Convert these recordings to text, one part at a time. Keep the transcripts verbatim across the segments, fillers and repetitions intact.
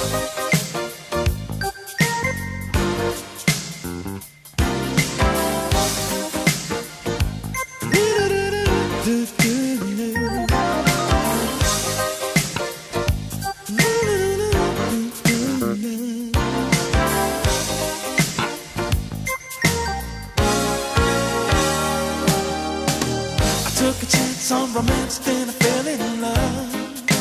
Took a chance on romance, then I fell in love.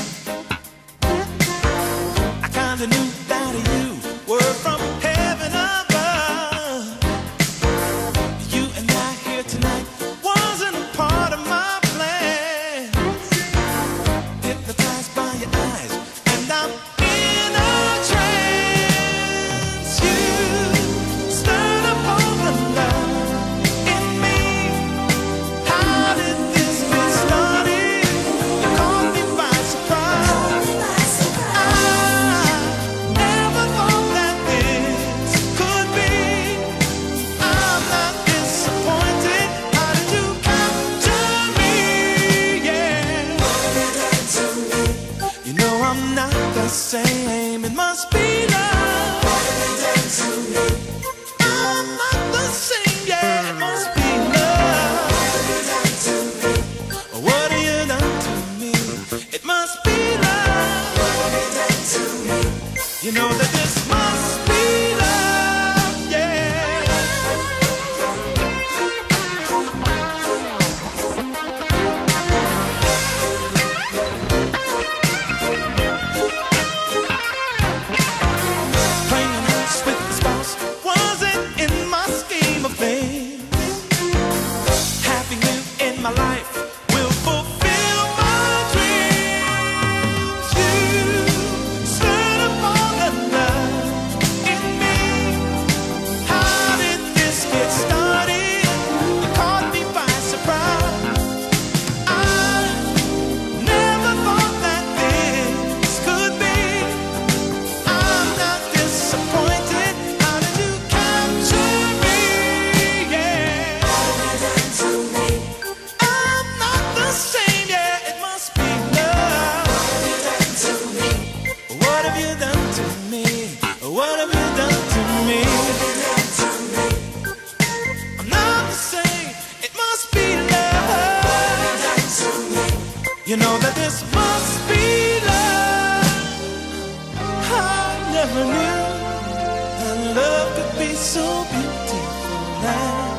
I kinda knew that you were from heaven above. You and I here tonight wasn't a part of my plan. Hypnotized by your eyes, and I'm in a trance. You stirred up all the love in me. How did this get started? You caught me by surprise. I never thought that this could be. I'm not disappointed. How did you capture me? Yeah. You know I'm not the same. It must be love. I'm not the same. Yeah, it must be love. What have you done to me? It must be love. You know that this must be love. Yeah. Playing house with the spouse wasn't in my scheme of things. Having you in my life will fulfill my dreams. You stirred up all the love in me. How did this get started? You caught me by surprise. I never thought that this could be. I'm not disappointed. How did you capture me? Yeah. I'm not the same. Yeah, it must be love. What have you done to me? What have you done to me? I'm not the same. It must be love. You know that this must be love. I never knew that love could be so beautiful. Now